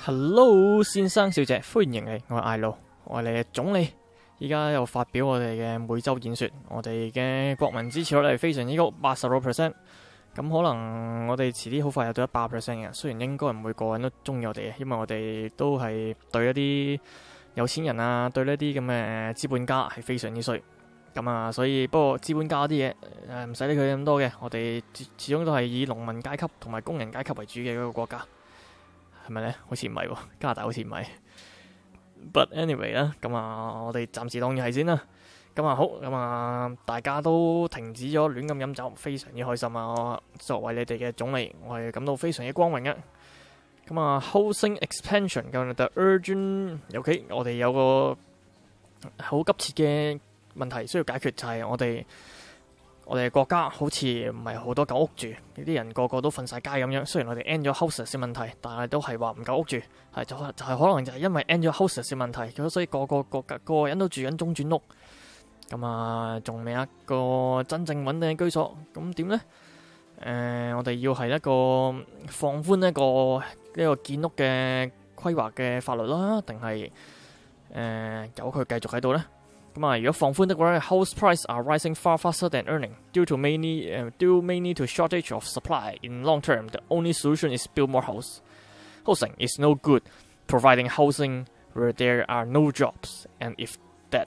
Hello，先生小姐，歡迎你，我係艾路，我係你嘅總理。依家又發表我哋嘅每週演說，我哋嘅國民支持率係非常之高，86%。咁可能我哋遲啲好快又到100%嘅，雖然應該唔會個人都中意我哋嘅，因為我哋都係對一啲有錢人啊，對呢啲咁嘅資本家係非常之衰。咁啊，所以不過資本家啲嘢唔使理佢咁多嘅，我哋始終都係以農民階級同埋工人階級為主嘅一個國家。係咪呢？好似唔係喎，加拿大好似唔係。But anyway 啦，咁啊，我哋暫時當然係先啦。咁啊好，咁啊大家都停止咗亂咁飲酒，非常之開心啊！我作為你哋嘅總理，我係感到非常之光榮嘅。咁啊 ，housing expansion 咁 the urgent OK，我哋有個好急切嘅問題需要解決，就係我哋國家好似唔係好多夠屋住，啲人個個都瞓晒街咁樣。雖然我哋 end 咗 houses 嘅問題，但係都係話唔夠屋住，係就係可能就係因為 end 咗 houses 嘅問題，所以個個人都住緊中轉屋。咁啊，仲未一個真正穩定嘅居所，咁點呢？我哋要係一個放寬一個建屋嘅規劃嘅法律啦，定係由佢繼續喺度呢？咁啊，如果放寬的話 ，house price are rising far faster than earning due mainly to shortage of supply. In long term, the only solution is build more house. Housing is no good providing housing where there are no jobs, and if that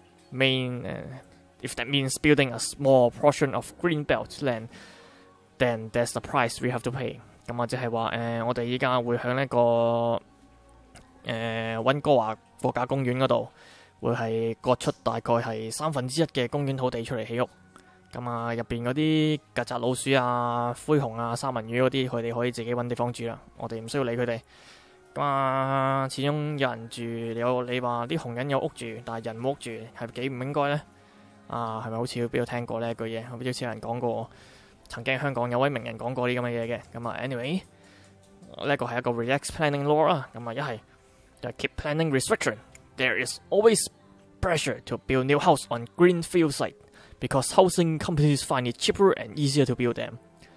means building a small portion of greenbelt land, then that's the price we have to pay. 咁啊，即係話我哋依家會響呢個溫哥華國家公園嗰度。會係割出大概係1/3嘅公園土地出嚟起屋，咁啊入邊嗰啲曱甴、老鼠啊、灰熊啊、三文魚嗰啲，佢哋可以自己揾地方住啦，我哋唔需要理佢哋。咁啊，始終有人住，你話啲紅人有屋住，但係人冇屋住，係幾唔應該呢？啊，係咪好似邊度聽過呢一句嘢？好似有人講過，曾經香港有位名人講過啲咁嘅嘢嘅。咁啊 ，anyway， 呢個係一個 relax planning law 啦。咁啊，一係就 keep planning restriction。There is always pressure to build new house on greenfield site because housing companies find it cheaper and easier to build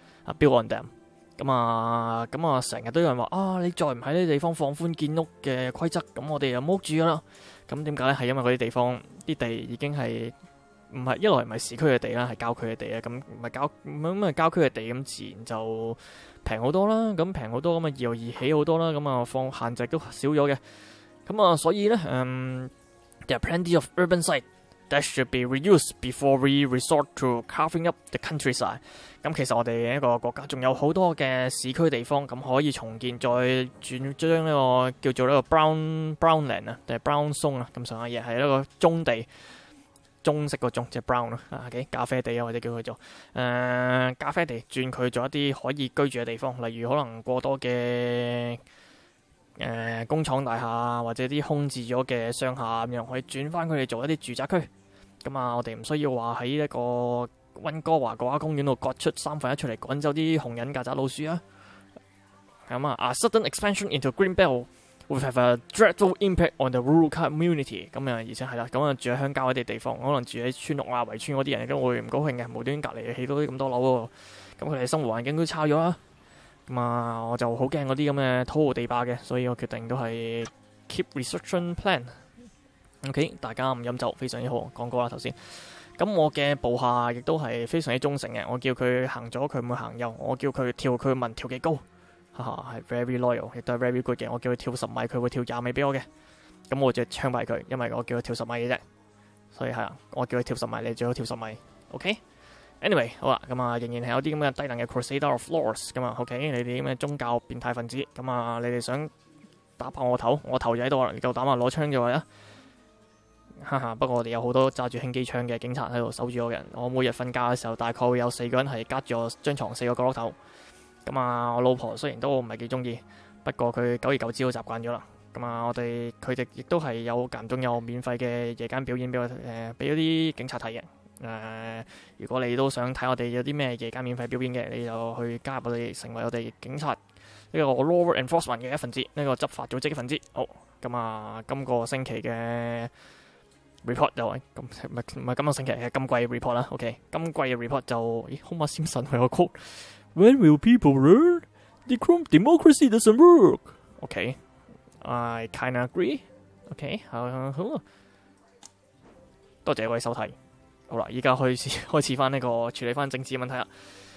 on them. 咁啊，成日都有人話啊，你再唔喺呢啲地方放寬建屋嘅規則，咁我哋就冇屋住噶啦。咁點解呢？係因為嗰啲地方啲地已經係唔係一來唔係市區嘅地啦，係郊區嘅地啊。咁唔係郊區嘅地，咁自然就平好多啦。咁平好多，咁啊又易起好多啦。咁啊放限制都少咗嘅。咁啊，所以呢there are plenty of urban sites that should be reused before we resort to carving up the countryside. 咁其實我哋一個國家仲有好多嘅市區地方，咁可以重建，再將呢個叫做呢個 brown land 啊，定係 brown zone 啊，咁上下嘢係一個棕地，棕色個棕即係 brown 啊，咖啡地啊，或者叫佢做咖啡地，轉佢做一啲可以居住嘅地方，例如可能過多嘅工廠大廈或者啲空置咗嘅商廈咁樣，可以轉翻佢哋做一啲住宅區。咁啊，我哋唔需要話喺呢個溫哥華國家公園度割出1/3出嚟趕走啲紅人、曱甴、老鼠啊。咁啊，a sudden expansion into Greenbelt would have a dreadful impact on the rural community。咁啊，而且係啦，咁啊住喺鄉郊嗰啲地方，可能住喺村屋啊、圍村嗰啲人都會唔高興嘅，無端隔離起到啲咁多樓喎，咁佢哋生活環境都差咗啦。咁啊，我就好驚嗰啲咁嘅土豪地霸嘅，所以我決定都係 keep restriction plan。OK， 大家唔飲酒非常之好，講過啦頭先。咁我嘅部下亦都係非常之忠誠嘅，我叫佢行左佢唔會行右，我叫佢跳佢問跳幾高，係 very loyal， 亦都係 very good 嘅。我叫佢跳10米，佢會跳20米俾我嘅。咁我就槍斃佢，因為我叫佢跳10米嘅啫。所以係啦，我叫佢跳10米，你最好跳10米。OK。Anyway， 好啦，咁啊，仍然係有啲咁嘅低能嘅 Crusader of Laws 咁啊。OK， 你哋咁嘅宗教變態分子，咁啊，你哋想打爆我頭就喺度啦，你夠膽啊攞槍就係啦。不過我哋有好多揸住輕機槍嘅警察喺度守住我嘅人。我每日瞓覺嘅時候，大概會有4個人係隔住我張床4個角落頭。咁啊，我老婆雖然都唔係幾中意，不過佢久而久之都習慣咗啦。咁啊，佢哋亦都係有間中有免費嘅夜間表演俾我俾嗰啲警察睇嘅。如果你都想睇我哋有啲咩夜間免費表演嘅，你就去加入我哋，成為我哋警察呢個 law enforcement 嘅一份子，呢個執法組織嘅一份子。好，咁啊，今個星期嘅 report 就係唔係今個星期係今季 report 啦。OK， 今季嘅 report 就Homer Simpson 佢個 quote：When will people learn the democracy doesn't work？OK， I kinda agree。OK， 好，多謝各位收睇。好啦，依家開始翻呢個處理翻政治嘅問題啦。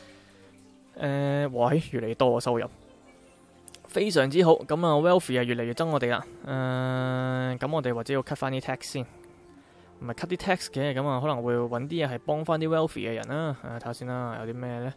喂，越嚟越多嘅收入，非常之好。咁啊 ，wealthy 係越嚟越憎我哋啦。咁我哋或者要 cut 翻啲 tax 先，唔係 cut 啲 tax 嘅，咁啊可能會揾啲嘢係幫翻啲 wealthy 嘅人啦。睇下先啦，有啲咩咧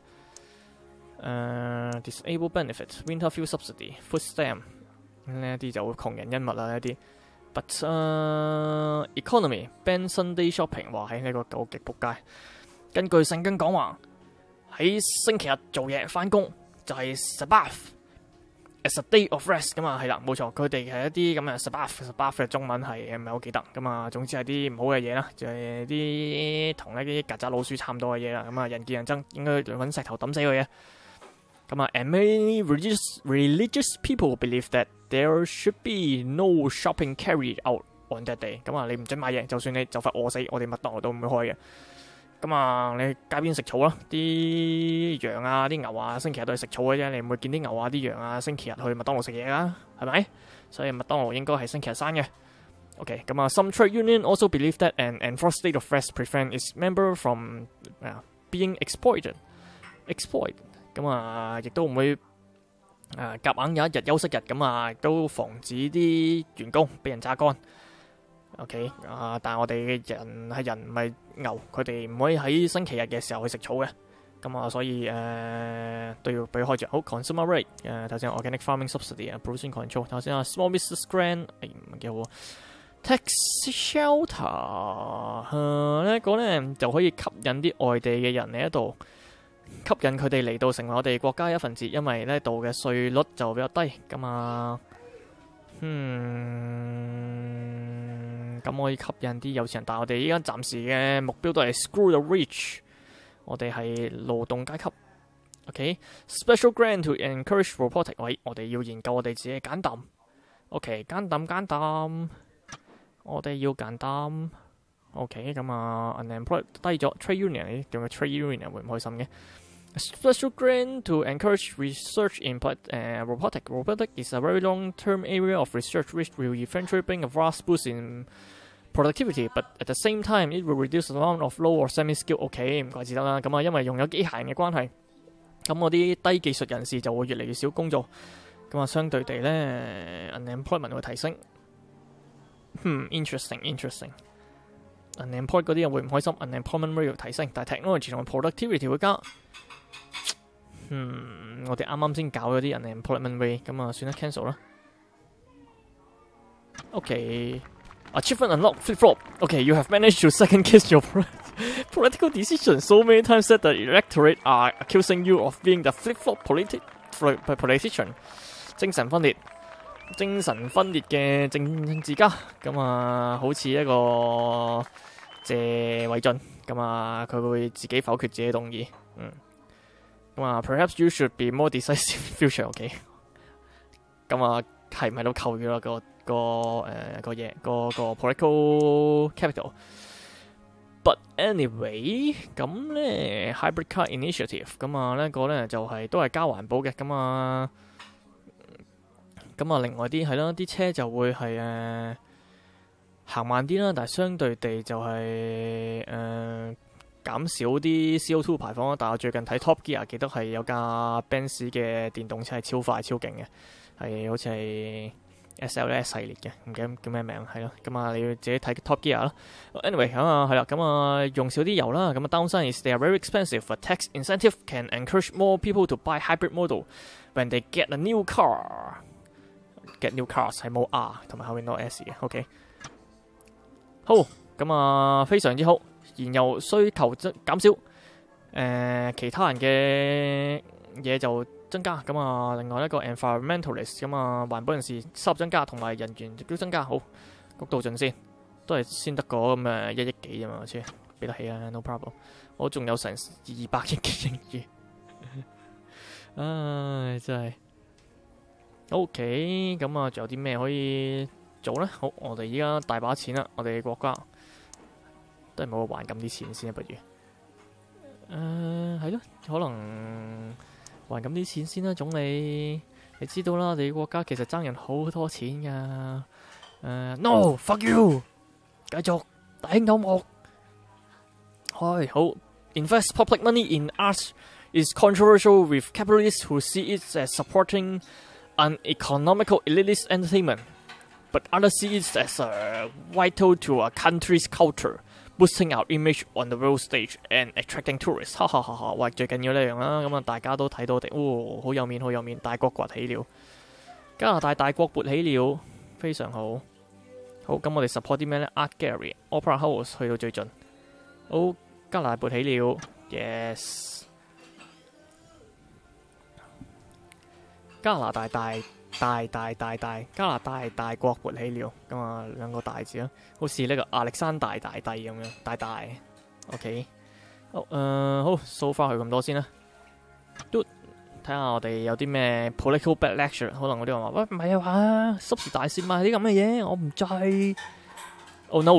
？Disable benefit、winter fuel subsidy、food stamp 呢一啲就窮人恩物啦，呢一啲。But economy ban Sunday shopping， 話喺呢個狗極仆街。根據聖經講話，喺星期日做嘢翻工就係 Sabbath，as a day of rest 咁啊，係啦，冇錯，佢哋係一啲咁嘅 Sabbath 嘅中文係唔係好記得咁啊？總之係啲唔好嘅嘢啦，就係啲同呢啲曱甴老鼠差唔多嘅嘢啦。咁啊，人見人憎，應該揾石頭抌死佢嘅。咁啊 ，and many religious people believe that there should be no shopping carried out on that day。咁啊，你唔准買嘢，就算你就快餓死，我哋麥當勞都唔會開嘅。咁啊，你街邊食草啦，啲羊啊、啲牛啊，星期日都係食草嘅啫，你唔會見啲牛啊、啲羊啊星期日去麥當勞食嘢噶，係咪？所以麥當勞應該係星期日閂嘅。OK， 咁啊 ，some trade union also believe that an enforced state of rest prevent its member from being exploit。咁啊，亦都唔會夾硬有一日休息日，咁啊，亦都防止啲員工俾人榨乾。OK， 但係我哋嘅人係人唔係牛，佢哋唔可以喺星期日嘅時候去食草嘅。咁啊，所以都要俾開著。好 ，consumer rate 頭先 organic farming subsidy 啊 ，pollution control 頭先啊 small business grant 唔幾好啊 ，tax shelter 呢個咧就可以吸引啲外地嘅人嚟呢度。吸引佢哋嚟到成為我哋國家一份子，因為呢度嘅稅率就比較低咁啊。咁可以吸引啲有錢人，但係我哋依家暫時嘅目標都係 screw the rich， 我哋係勞動階級。OK，special grant to encourage robotic。喂，我哋要研究我哋自己嘅簡膽。OK， 簡膽，我哋要簡膽。OK， 咁啊 ，unemployed 低咗 ，trade union 仲有 trade union 會唔開心嘅 ？Special grant to encourage research in robotic. Robotic is a very long-term area of research which will eventually bring a vast boost in productivity, but at the same time it will reduce the amount of low or semi-skilled。OK， 唔怪之得啦。咁啊，因為用有機械人嘅關係，咁我啲低技術人士就會越嚟越少工作。咁啊，相對地咧 ，unemployment 會提升。interesting。unemployed 嗰啲人會唔開心 ，unemployment rate 會提升，但係 technology 同埋 productivity 會加。我哋啱啱先搞咗啲 unemployment rate， 咁啊算啦 cancel 啦。OK，achievement unlock flip flop。OK，you have managed to second guess your political decisions so many times that the electorate are accusing you of being the flip flop politician。精神分裂嘅政治家，咁啊，好似一個謝偉俊，咁啊，佢會自己否決自己動議，咁啊 ，perhaps you should be more decisive future。OK， 咁啊，係唔係都扣咗啦？個嘢，個 political capital。But anyway， 咁咧 hybrid car initiative， 咁啊呢個咧就係都係加環保嘅，咁啊。咁啊，另外啲係啦，啲車就會係行慢啲啦，但係相對地就係減少啲 CO2 排放啦。但係我最近睇 Top Gear， 記得係有架 Benz 嘅電動車係超快超勁嘅，係好似係 SLS 系列嘅，唔記得叫咩名係咯。咁啊，你要自己睇 Top Gear 啦。Anyway， 咁啊係啦，咁啊用少啲油啦。咁啊 downside is they are very expensive. A tax incentive can encourage more people to buy hybrid model when they get a new car。Get new cars 係冇 R 同埋後面多 S 嘅 ，OK。好，咁啊非常之好，燃油需求減少，其他人嘅嘢就增加，咁啊另外一個 environmentalist 咁啊環保人士收入增加，同埋人員亦都增加，好，谷到盡先，都係先得個咁1億幾啫嘛，先俾得起啊 ，no problem。我仲有成200億嘅盈餘，唉真係。OK， 咁啊，仲有啲咩可以做呢？好，我哋依家大把錢啦，我哋國家都係冇還咁啲錢先啊，不如係咯，可能還咁啲錢先啦，總理你知道啦，我哋國家其實爭人好多錢㗎。No fuck you， 繼續大興土木。係好 ，invest public money in arts is controversial with capitalists who see it as supporting an economical elitist entertainment, but others see it as vital to a country's culture, boosting our image on the world stage and attracting tourists。哈哈哈哈！喂，最緊要呢樣啦，咁啊大家都睇到的，好有面好有面，大國崛起了，加拿大大國勃起了，非常好。好，咁我哋 support 啲咩呢 ？Art Gallery、Opera House 去到最盡。好，加拿大勃起了 ，yes。加拿大大加拿大大國勃起了，咁啊兩個大字啦，好似呢個亞歷山大大帝咁樣，大 ，OK， 好，好，so far 去咁多先啦，都睇下我哋有啲咩 political backlash， 可能嗰啲人話喂唔係啊嘛，濕時大線賣啲咁嘅嘢，我唔制 ，oh no，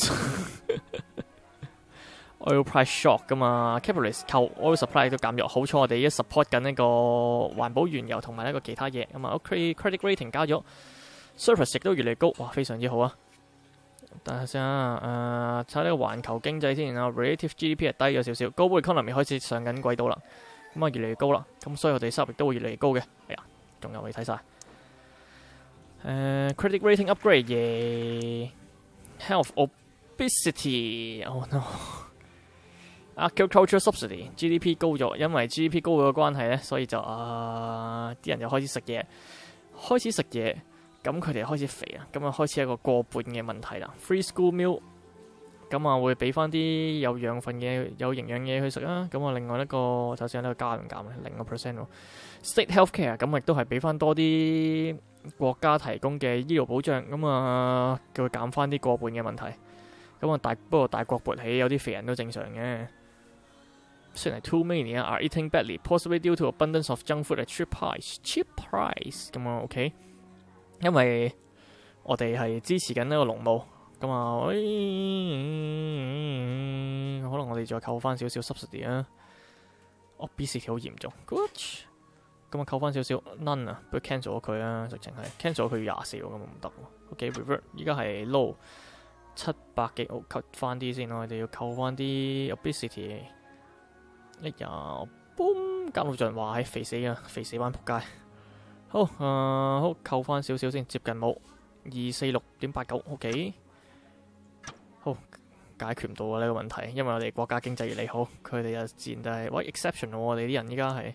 oil price shock 噶嘛 ，capitalist 靠 oil supply 都減弱，好彩我哋而家 support 緊呢個環保原油同埋呢個其他嘢，咁啊 OK，credit rating 加咗 ，surplus 亦都越嚟越高，哇，非常之好啊！等下先啊，睇呢個環球經濟先啊 ，relative GDP 係低咗少少 ，global economy 開始上緊軌道啦，咁啊越嚟越高啦，咁所以我哋收入亦都會越嚟越高嘅。哎呀，仲有未睇晒，credit rating upgrade 耶 ，health obesity，oh no。Agriculture subsidy GDP 高咗，因為 GDP 高咗嘅關係咧，所以就啲人就開始食嘢，咁佢哋開始肥啊，咁啊開始一個過半嘅問題啦。Free school meal， 咁啊會俾翻啲有養分嘅、有營養嘢去食啊。咁啊另外一個就算呢個加唔減0%喎。State healthcare 咁亦都係俾翻多啲國家提供嘅醫療保障，咁啊叫佢減翻啲過半嘅問題。咁啊不過大國勃起，有啲肥人都正常嘅。雖然係 too many are eating badly, possibly due to abundance of junk food at cheap price 咁啊 OK， 因為我哋係支持緊呢個農務，咁啊，可能我哋再扣翻少少 subsidy 啊。obesity 好嚴重 ，good， 咁啊扣翻少少 none 啊，不如 cancel 咗佢啊，直情係 cancel 咗佢24喎，咁唔得喎。OK revert， 依家係 low 700幾，好 cut 翻啲先，我哋要扣翻啲 obesity。哎呀 ，boom！ 加到盡話係肥死啊，肥死班仆街。好，好扣翻少少先，接近冇246.89，OK。好，解決唔到啊呢個問題，因為我哋國家經濟越嚟好，佢哋就自然就係喂 exception 喎，我哋啲人依家係。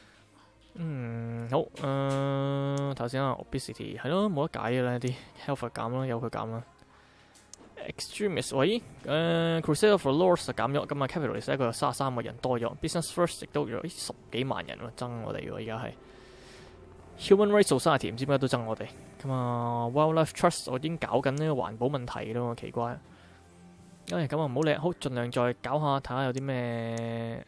好，頭先啊 obesity 係咯，冇得解嘅啦啲 health 減啦，由佢減啦。Extremist 喂，Crusader for Lords 就減咗，咁啊 Capitalist 一個有33個人多咗 ，Business First 亦都有10幾萬人喎，憎我哋喎，而家係 Human Rights Society 唔知點解都憎我哋，咁啊 Wildlife Trust 我已經搞緊呢個環保問題咯，奇怪。咁啊唔好理，好盡量再搞下睇下有啲咩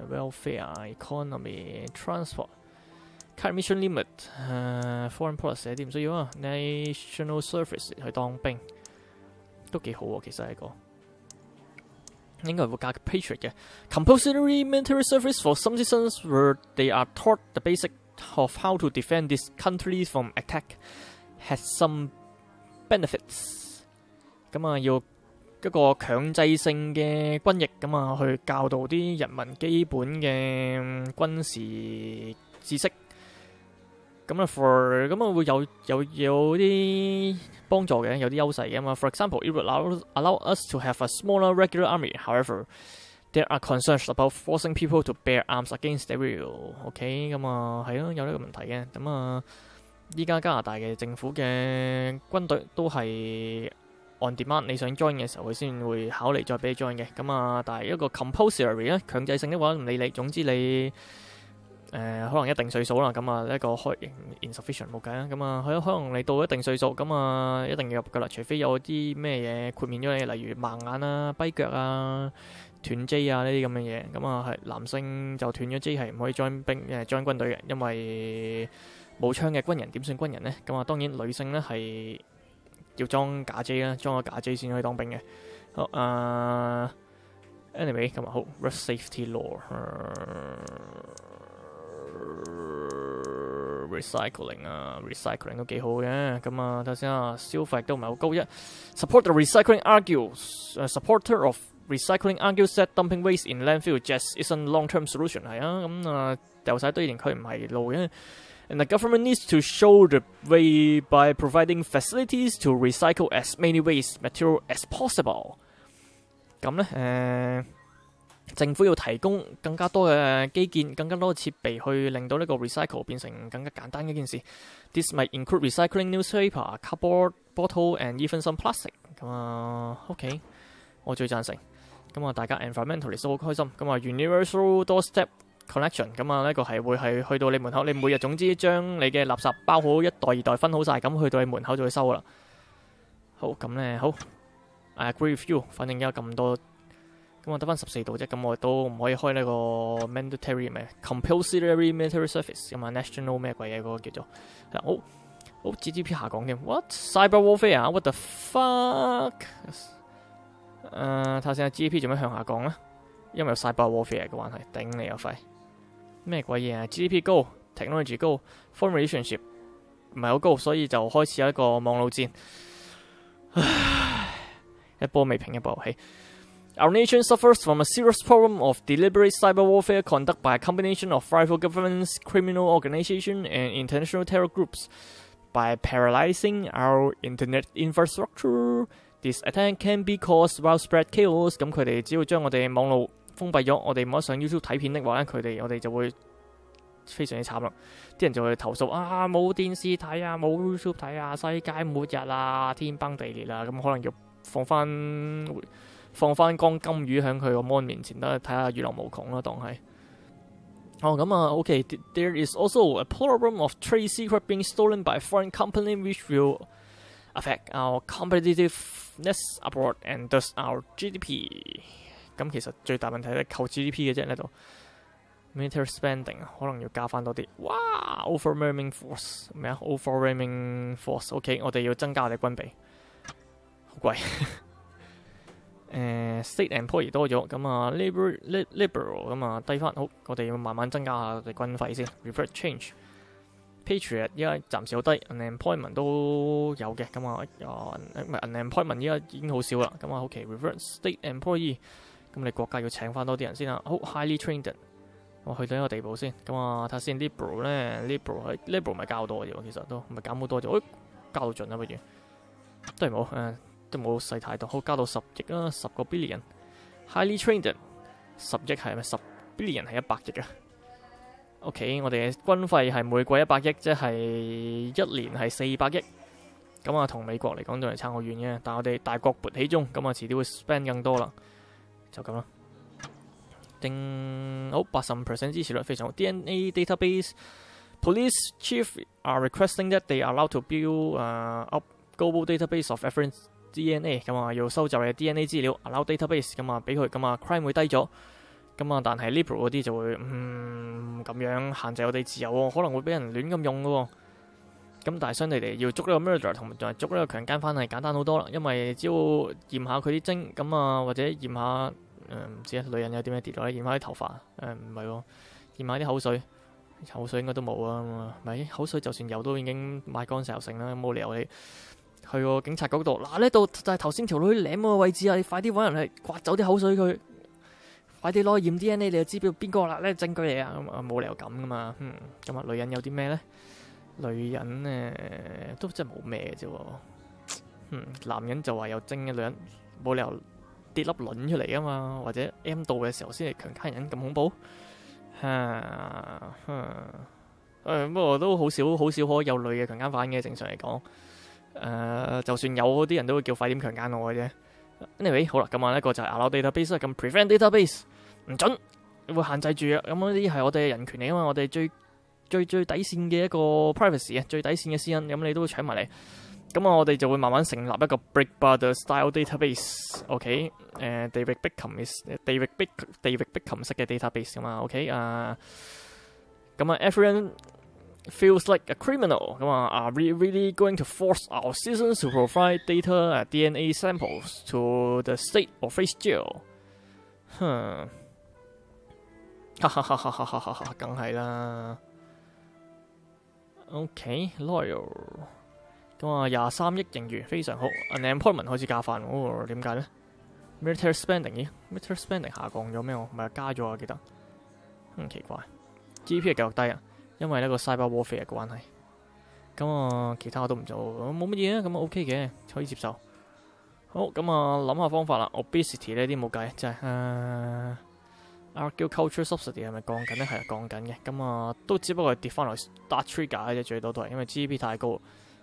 welfare、economy、transport、car emission limit、foreign policy 啲唔需要啊 ，National Service 去當兵。都幾好喎，其實係個應該會加 Patriot 嘅 compulsory military service for some citizens where they are taught the basic of how to defend this country from attack has some benefits。咁啊要一個強制性嘅軍役，咁啊去教導啲人民基本嘅軍事知識。咁啊 ，for 咁啊會有啲幫助嘅，有啲優勢嘅嘛。For example, it will allow us to have a smaller regular army. However, there are concerns about forcing people to bear arms against their will. OK， 咁啊係咯，有呢個問題嘅。咁啊，依家加拿大嘅政府嘅軍隊都係 on demand， 你想 join 嘅時候，佢先會考慮再俾你 join 嘅。咁啊，但係一個 compulsory 咧，強制性嘅話唔理你，總之你。可能一定歲數啦，咁啊一個開 insufficient 冇計啦，咁啊可能你到一定歲數，咁啊一定要入噶啦，除非有啲咩嘢豁免咗你，例如盲眼啊、跛腳啊、斷 J 啊呢啲咁嘅嘢，咁啊係男性就斷咗 J 係唔可以 join 軍隊嘅，因為冇槍嘅軍人點算軍人呢？咁啊當然女性呢係要裝假 J 啦，裝個假 J 先可以當兵嘅。好anyway 咁啊好 road safety law。 recycling 啊 ，recycling 都幾好嘅。咁啊，睇先啊，消費都唔係好高啫。Support the recycling supporter of recycling argues that dumping waste in landfill just isn't long-term solution 係啊，咁啊掉晒堆填區唔係路嘅。And the government needs to show the way by providing facilities to recycle as many waste material as possible。咁咧政府要提供更加多嘅基建、更加多嘅設備，去令到呢個 recycle 變成更加簡單嘅一件事。This might include recycling newspaper, cardboard bottle, and even some plastic。咁啊 ，OK， 我最贊成。咁啊，大家 environmentalist 都好開心。咁啊 ，universal doorstep collection。咁啊，呢個係會係去到你門口，你每日總之將你嘅垃圾包好一袋二袋分好晒，咁去到你門口就會收啦。好，咁咧好 ，I agree with you。反正而家咁多。咁我得翻14度啫，咁我都唔可以開呢個 mandatory 咩 compulsory military service 咁啊 national 咩鬼嘢嗰個叫做好 GDP 下降添 ，what cyber warfare 啊 ，what the fuck？ 睇下先 GDP 做咩向下降咧？因為有 cyber warfare 嘅關係，頂你個肺！咩鬼嘢啊 ？GDP 高 ，technology 高 ，foreign relationship 唔係好高，所以就開始有一個網路戰，唉，一波未平一波又起。Our nation suffers from a serious problem of deliberate cyber warfare conducted by a combination of rival governments, criminal organizations, and international terror groups. By paralyzing our internet infrastructure, this attack can be caused while spread chaos. 咁佢哋只要將我哋網絡封閉咗，我哋冇得上 YouTube 睇片的話咧，我哋就會非常之慘啦。啲人就會投訴啊，冇電視睇啊，冇 YouTube 睇啊，世界末日啊，天崩地裂啊，咁可能要放翻缸金魚喺佢個 mon 面前，得睇下娛樂無窮啦，當係。咁啊 ，OK，there is also a problem of trade secret being stolen by a foreign company, which will affect our competitiveness abroad and thus our GDP。咁其實最大問題係靠 GDP 嘅啫呢度。Military spending 可能要加翻多啲。哇 ，overwhelming force 咩啊 ？overwhelming force，OK，我哋要增加我哋軍備，好貴。state employee 多咗，咁啊 liberal 咁啊低翻，好，我哋要慢慢增加下我哋軍費先。Revert change Patriot 依家暫時好低 ，unemployment 都有嘅，咁啊唔係 unemployment 依家已經好少啦，咁啊 OK revert state employee， 咁你國家要請翻多啲人先啦，好 highly trained， 我去到一個地步先，咁啊睇下先 liberal 咧 liberal 咪交多嘅喎，其實都唔係減好多啫，交到盡啦不如，都係冇都冇細太多，好加到10億啦，10個 billion。Highly trained 10億係咪10 billion 係100億啊 ？OK， 我哋嘅軍費係每季100億，即係一年係400億。咁啊，同美國嚟講仲係差好遠嘅，但係我哋大國勃起中，咁啊遲啲會 spend 更多啦，就咁啦。好85% 支持率非常好。DNA database police chief are requesting that they are allowed to build up global database of reference。DNA 咁啊，要收集嘅 DNA 資料 ，allow database 咁啊，俾佢咁啊 crime 會低咗，咁啊，但係 liberal 嗰啲就會咁樣限制我哋自由喎，可能會俾人亂咁用嘅喎。咁但係相對地要捉呢個 murder 同埋捉呢個強姦犯係簡單好多啦，因為只要驗下佢啲精，咁啊或者驗下唔知啊，女人有啲咩跌落嚟，驗下啲頭髮，唔係喎，驗下啲口水應該都冇啊，咪口水就算有都已經買乾成成啦，冇理由你。去個警察局度，嗱呢度就係頭先條女舐嗰個位置啊！你快啲揾人去刮走啲口水佢，快啲攞驗 DNA， 你就知邊個啦，呢證據嚟啊！咁啊冇理由咁噶嘛，咁啊女人有啲咩咧？女人都真係冇咩嘅啫喎，男人就話有精嘅，女人冇理由跌粒卵出嚟啊嘛，或者 M 到嘅時候先係強姦人咁恐怖，不過都好少可有女嘅強姦犯嘅，正常嚟講。就算有嗰啲人都會叫快點強姦我嘅啫。Anyway， 好啦，咁啊呢個就係 allow database 啦，咁 prevent database 唔準，會限制住啊。咁呢啲係我哋嘅人權嚟啊嘛，我哋最底線嘅一個 privacy 啊，最底線嘅私隱，咁你都會搶埋嚟。咁我哋就會慢慢成立一個 Big Brother style database。OK，David Beckham 式嘅 database 咁啊。OK，咁啊 everyone feels like a criminal. Are we really going to force our citizens to provide data DNA samples to the state or face jail? 哈哈哈哈哈哈！梗係啦。 OK，loyal。咁啊23億盈餘非常好 ，unemployment 開始加翻，點解咧 ？military spending 咦 ？military spending 下降咗咩？唔係加咗啊？記得，奇怪。GDP 係繼續低啊，因為呢個 cyber warfare 嘅關係。咁啊，其他我都唔做，冇乜嘢啊，咁啊 OK 嘅，可以接受。好，咁啊諗下方法啦。obesity 呢啲冇計，就係agriculture subsidy 係咪降緊咧？係降緊嘅。咁啊都只不過係跌翻落 start trigger 嘅啫，最多都係因為 GDP 太高。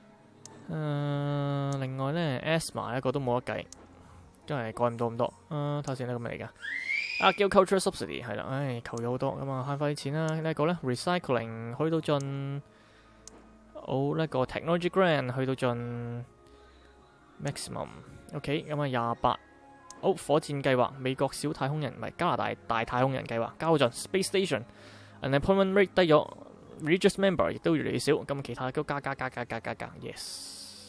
另外咧 asthma 一個都冇得計，真係改唔到咁多。睇下先啦，咁嚟㗎。agriculture subsidy 係啦，求咗好多咁啊，慳翻啲錢啦。呢一個咧 recycling 去到盡，呢個 technology grant 去到盡 maximum。OK， 咁啊28。好，火箭計劃，美國小太空人唔係加拿大大太空人計劃交盡 space station。unemployment rate 低咗 ，religious member 亦都越嚟越少。咁其他都加 ，yes。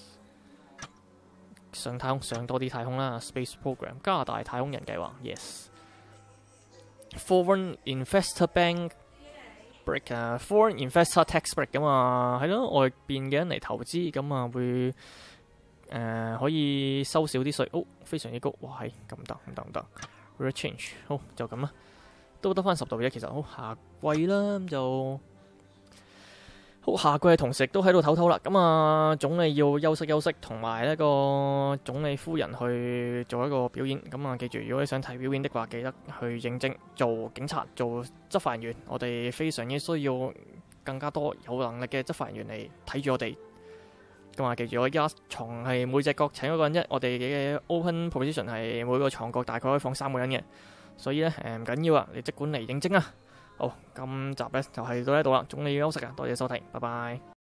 上太空上多啲太空啦 ，space program 加拿大太空人計劃 ，yes。Foreign investor bank break foreign investor tax break 咁啊，係咯，外邊嘅人嚟投資咁啊會。可以收少啲稅，非常之高，哇係咁唔得 ，rate change 好就咁啦，都得翻10度啫，其實好下季啦，咁就好下季嘅同時亦都喺度唞唞啦，咁啊總理要休息，同埋呢個總理夫人去做一個表演，咁啊記住，如果你想睇表演的話，記得去認證做警察做執法人員，我哋非常之需要更加多有能力嘅執法人員嚟睇住我哋。咁啊，記住我而家床係每隻角請一個人啫，我哋嘅 open position 係每個床角大概可以放3個人嘅，所以咧唔緊要啊，你即管嚟應徵啊。好，今集咧就係到呢度啦，總理要休息啊，多謝收睇，拜拜。